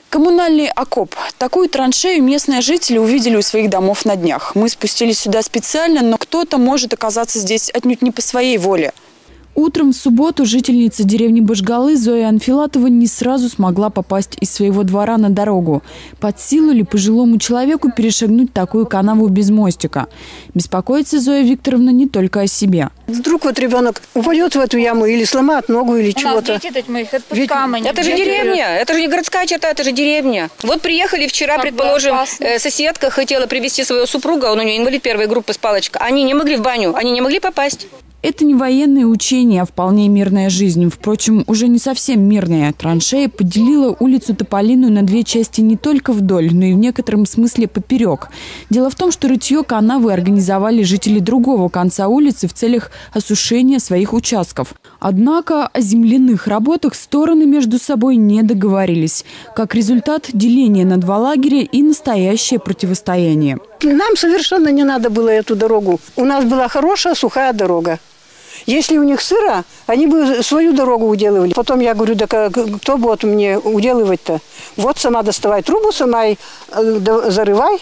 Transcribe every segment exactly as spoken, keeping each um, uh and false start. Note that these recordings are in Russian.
Коммунальный окоп. Такую траншею местные жители увидели у своих домов на днях. Мы спустились сюда специально, но кто-то может оказаться здесь отнюдь не по своей воле. Утром в субботу жительница деревни Башгалы Зоя Анфилатова не сразу смогла попасть из своего двора на дорогу. Под силу ли пожилому человеку перешагнуть такую канаву без мостика? Беспокоится Зоя Викторовна не только о себе. Вдруг вот ребенок упадет в эту яму или сломает ногу или чего-то. Мы их отпускаем. Ведь это же деревня, это же не городская черта, это же деревня. Вот приехали вчера, как предположим, соседка хотела привезти своего супруга, он у нее инвалид первой группы с палочкой. Они не могли в баню, они не могли попасть. Это не военные учения, а вполне мирная жизнь. Впрочем, уже не совсем мирная. Траншея поделила улицу Тополиную на две части не только вдоль, но и в некотором смысле поперек. Дело в том, что рытье канавы организовали жители другого конца улицы в целях осушения своих участков. Однако о земляных работах стороны между собой не договорились. Как результат – деление на два лагеря и настоящее противостояние. Нам совершенно не надо было эту дорогу. У нас была хорошая сухая дорога. Если у них сыро, они бы свою дорогу уделывали. Потом я говорю, да кто будет мне уделывать-то? Вот сама доставай трубу, сама и зарывай,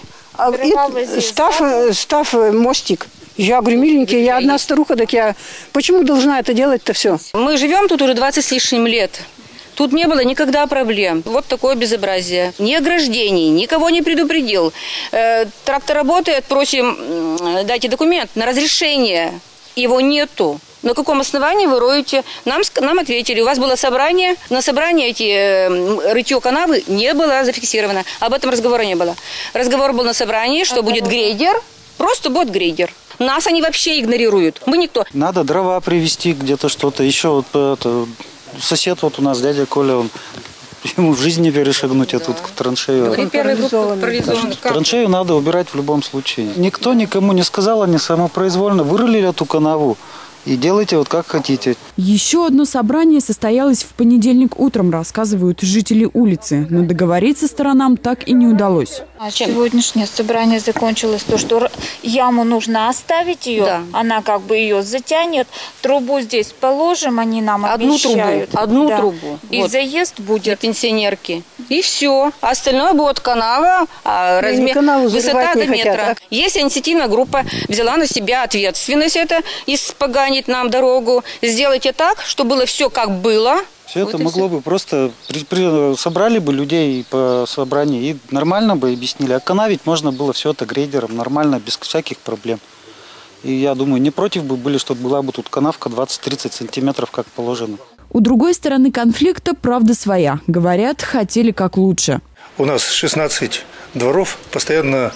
и став, став мостик. Я говорю, миленький, я одна старуха, так я почему должна это делать-то все? Мы живем тут уже двадцать с лишним лет. Тут не было никогда проблем. Вот такое безобразие. Ни ограждений, никого не предупредил. Э, трактор работает, просим, дайте документ на разрешение. Его нету. На каком основании вы роете? Нам, нам ответили, у вас было собрание. На собрании эти э, рытье канавы не было зафиксировано. Об этом разговора не было. Разговор был на собрании, что будет грейдер. Просто будет грейдер. Нас они вообще игнорируют. Мы никто. Надо дрова привезти, где-то что-то. Еще вот это, сосед вот у нас, дядя Коля, он, ему в жизни перешагнуть эту да. траншею. Значит, траншею надо убирать в любом случае. Никто никому не сказал, они самопроизвольно вырыли эту канаву. И делайте вот как хотите. Еще одно собрание состоялось в понедельник утром, рассказывают жители улицы. Но договориться сторонам так и не удалось. А сегодняшнее собрание закончилось то, что яму нужно оставить ее. Да. Она как бы ее затянет. Трубу здесь положим, они нам одну обещают. Трубу, одну да. трубу. И вот. Заезд будет. Для пенсионерки. И все. Остальное будет канава, размер, высота до метра. Хотят. Есть инициативная группа, взяла на себя ответственность это, испоганить нам дорогу. Сделайте так, чтобы было все как было. Все вот это могло все. бы просто... При, при, собрали бы людей по собранию и нормально бы объяснили. А канавить можно было все это грейдером, нормально, без всяких проблем. И я думаю, не против бы были, чтобы была бы тут канавка двадцать-тридцать сантиметров, как положено. У другой стороны конфликта правда своя. Говорят, хотели как лучше. У нас шестнадцать дворов, постоянно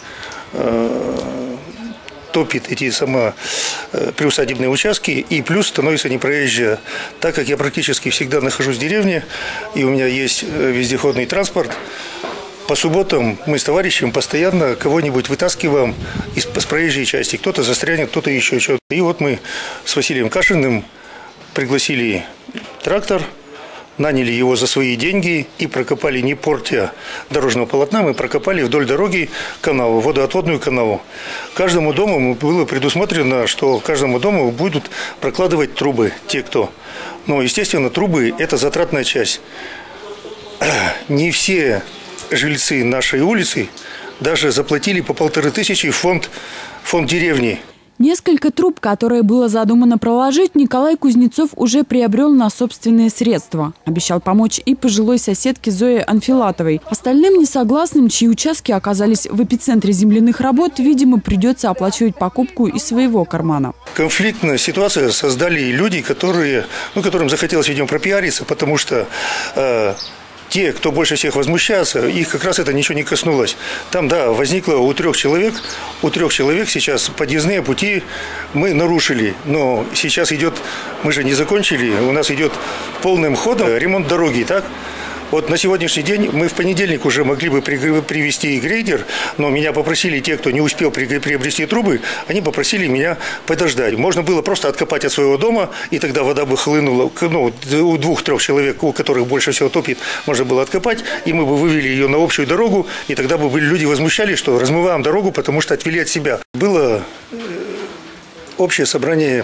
э, топит эти сама э, приусадебные участки, и плюс становится непроезжая. Так как я практически всегда нахожусь в деревне, и у меня есть вездеходный транспорт, по субботам мы с товарищем постоянно кого-нибудь вытаскиваем из с проезжей части. Кто-то застрянет, кто-то еще что-то. И вот мы с Василием Кашиным пригласили трактор, наняли его за свои деньги и прокопали, не портя дорожного полотна, мы прокопали вдоль дороги канаву, водоотводную канаву. Каждому дому было предусмотрено, что каждому дому будут прокладывать трубы, те кто. Но, естественно, трубы – это затратная часть. Не все жильцы нашей улицы даже заплатили по полторы тысячи в фонд, фонд деревни. Несколько труб, которые было задумано проложить, Николай Кузнецов уже приобрел на собственные средства. Обещал помочь и пожилой соседке Зое Анфилатовой. Остальным несогласным, чьи участки оказались в эпицентре земляных работ, видимо, придется оплачивать покупку из своего кармана. Конфликтную ситуацию создали люди, которые, ну, которым захотелось, видимо, пропиариться, потому что... Э, Те, кто больше всех возмущается, их как раз это ничего не коснулось. Там, да, возникло у трех человек, у трех человек сейчас подъездные пути мы нарушили. Но сейчас идет, мы же не закончили, у нас идет полным ходом ремонт дороги, так? Вот на сегодняшний день мы в понедельник уже могли бы привезти грейдер, но меня попросили те, кто не успел приобрести трубы, они попросили меня подождать. Можно было просто откопать от своего дома, и тогда вода бы хлынула. Ну, у двух-трех человек, у которых больше всего топит, можно было откопать, и мы бы вывели ее на общую дорогу, и тогда бы были люди возмущались, что размываем дорогу, потому что отвели от себя. Было общее собрание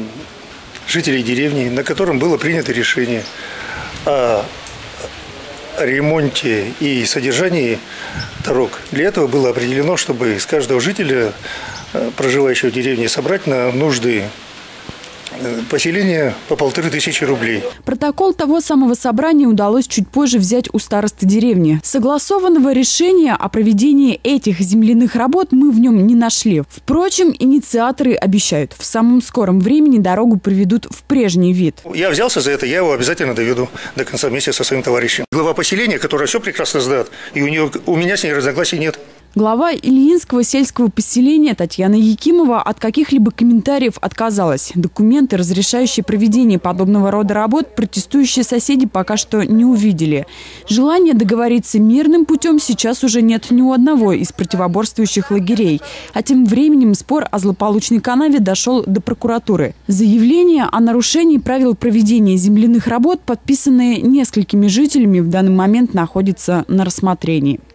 жителей деревни, на котором было принято решение о ремонте и содержании дорог. Для этого было определено, чтобы из каждого жителя, проживающего в деревне, собрать на нужды поселение по полторы тысячи рублей. Протокол того самого собрания удалось чуть позже взять у старосты деревни. Согласованного решения о проведении этих земляных работ мы в нем не нашли. Впрочем, инициаторы обещают, в самом скором времени дорогу приведут в прежний вид. Я взялся за это, я его обязательно доведу до конца вместе со своим товарищем. Глава поселения, которая все прекрасно знает, и у, нее, у меня с ней разногласий нет. Глава Ильинского сельского поселения Татьяна Якимова от каких-либо комментариев отказалась. Документы, разрешающие проведение подобного рода работ, протестующие соседи пока что не увидели. Желания договориться мирным путем сейчас уже нет ни у одного из противоборствующих лагерей. А тем временем спор о злополучной канаве дошел до прокуратуры. Заявление о нарушении правил проведения земляных работ, подписанное несколькими жителями, в данный момент находится на рассмотрении.